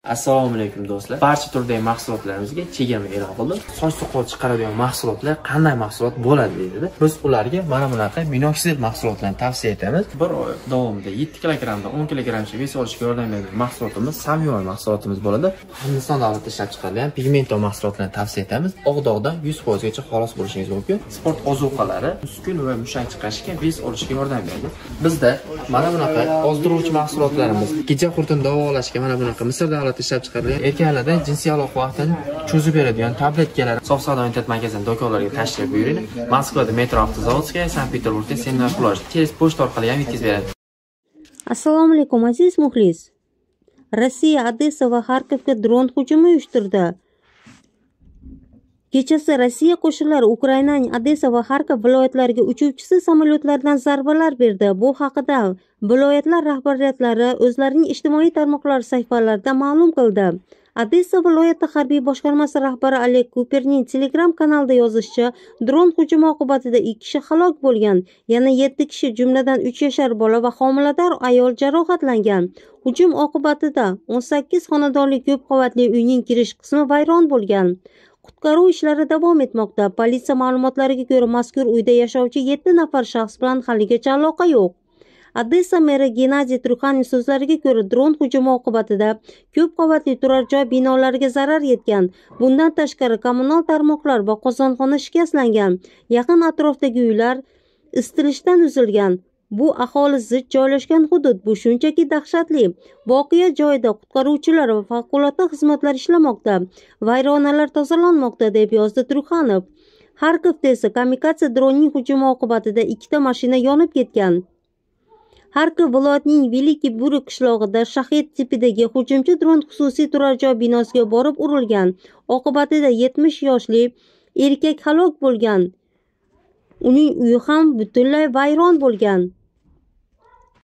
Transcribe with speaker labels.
Speaker 1: Assalomu alaykum do'stlar. Barcha turdagi mahsulotlarimizga chegirma e'lon qildim. Soch soqol chiqaradigan mahsulotlar qanday mahsulot bo'ladi deydi. Biz ularga mana bunaqa minoxidil mahsulotlarni tavsiya etamiz. Bir oy davomida 7 kilogrammdan 10 kilogrammcha vес olishga yordam beradigan mahsulotimiz samimiy mahsulotimiz bo'ladi. Hindiston davlatida ishlab chiqarilgan pigmento mahsulotlarini tavsiya etamiz. Oq-dog'dan 100% gacha xalos bo'lishingiz mumkin. Sport ozuqalari muskul va mushak chiqarishga, vес olishga yordam beradi. Bizda mana bunaqa ozdiruvchi mahsulotlarimiz, gija qurtini davolashga mana bunaqa Misr ishlab chiqarilgan erkaklarda jinsiy aloqa vaqtini cho'zib beradigan tabletkalar Sof savdo internet magazining do'konlariga tashrif buyuring. Moskvada Metro avtozavodskaya, Sankt-Peterburgda Seminar Plaj. Tez pochta orqali ham yetkazib beradi.
Speaker 2: Assalomu alaykum aziz muxlis. Rossiya Odessa va Xarkovga dron hujumi uyushtirdi. Kechasi Rossiya qo'shinlari Ukrainaning Odessa va Xarkov viloyatlariga uchuvchisiz samolyotlardan zarbalar berdi. Bu haqida viloyatlar rahbariyatlari o'zlarining ijtimoiy tarmoqlar sahifalarida ma'lum qildi. Odessa viloyati harbiy boshqarmasi rahbari Oleg Kuperning Telegram kanalida yozishicha, dron hujumi oqibatida 2 kishi halok bo'lgan, yana 7 kishi, jumladan 3 yashar bola va homilador ayol jarohatlangan. Hujum oqibatida 18 xonadonli ko'p qavatli uyning kirish qismi vayron bo'lgan. Qutqaruv ishlari davom etmoqda. Politsiya ma'lumotlariga ko'ra, mazkur uyda yashovchi 7 nafar shaxs bilan haligacha aloqa yo'q. Odessa meri Gennadiy Truxaning so'zlariga ko'ra, dron hujumi oqibatida ko'p qavatli turar joy binolariga zarar yetgan. Bundan tashqari kommunal tarmoqlar va qozonxona shikastlangan. Yaqin atrofdagi uylar isitilishdan uzilgan. Bu aholi zich joylashgan hudud. Bu shunchaki dahshatli. Voqea joyida qutqaruvchilar va favqulodda xizmatlar ishlamoqda. Vayronalar tozalanmoqda, deb yozdi Truxanov. Xarkovda esa kamikadze dronning hujumi oqibatida 2 ta mashina yonib ketgan. Xarkov viloyatining Veliki Burik qishlog'ida Shahid tipidagi hujumchi dron xususiy turar joy binosiga borib urilgan. Oqibatida 70 yoshli erkak halok bo'lgan. Uning uyi ham butunlay vayron bo'lgan.